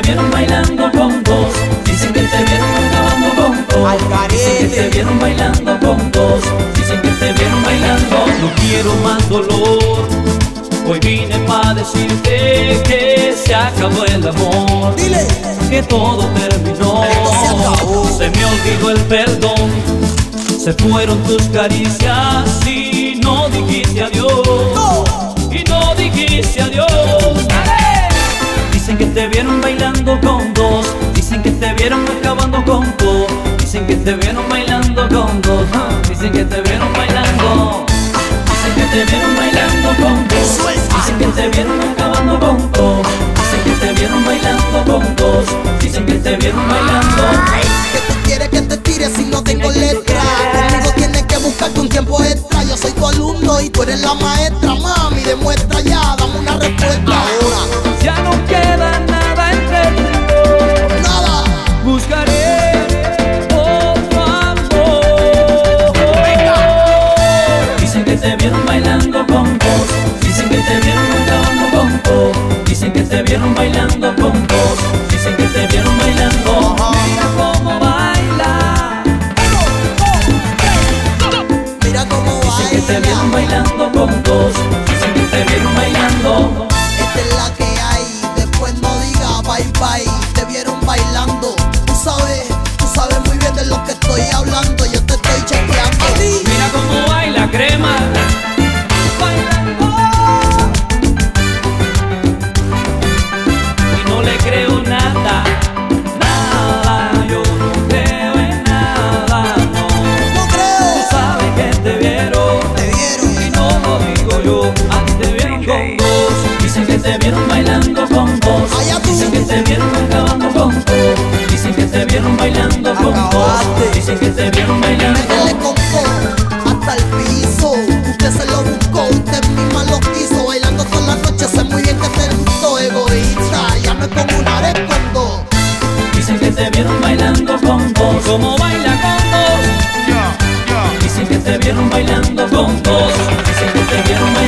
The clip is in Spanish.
vieron bailando con dos. Dicen que te vieron acabando con dos. Dicen que te vieron bailando con dos. Dicen que te vieron bailando. No quiero más dolor. Hoy vine para decirte que se acabó el amor. Dile que todo terminó. Se me olvidó el perdón. Se fueron tus caricias y no dijiste adiós. Y no dijiste adiós. Dicen que te vieron bailando con dos. Dicen que te vieron acabando con dos. Dicen que te vieron bailando con dos. Dicen que te vieron bailando. Dicen que te vieron bailando con dos. Dicen que te vieron acabando con dos. Dicen que te vieron bailando con dos. Dicen que te vieron bailando. Que tú quieres que te tire si no tengo letra. Conmigo tienes que buscarte un tiempo extra. Yo soy tu alumno y tú eres la maestra. Mami, demuestra ya, dame una respuesta ahora. Ya no queda nada entre tú y yo. Nada. Buscaré otro amor. Venga. Dicen que te vieron bailando con dos. Dicen que te vieron acabando con dos. Dicen que te vieron bailando con dos. Dicen que te vieron bailando. Mira cómo baila. Mira cómo baila. Dicen que te vieron bailando con dos. Dicen que te vieron bailando. Esta es la que hay. Después no digas bye bye. Te vieron bailando. Tú sabes muy bien de lo que estoy hablando. Yo te estoy chequeando. Mira cómo baila crema. Bailando. Y no le creo nada. Nada. Yo no creo en nada. No. No creo. Tú sabes que te vieron. Y no lo digo yo. A ti te vieron con dos. Dicen que te vieron bailando con dos. Dicen que te vieron acabando con dos. Dicen que te vieron bailando con dos. Dicen que te vieron bailando. Métele con todo hasta el piso. Usted se lo buscó, usted misma lo quiso. Bailando toda la noche, sé muy bien que te gustó. Egoísta, ya no es como una vez con dos. Dicen que te vieron bailando con dos. Como baila con dos. Dicen que te vieron bailando con dos. Dicen que te vieron bailando.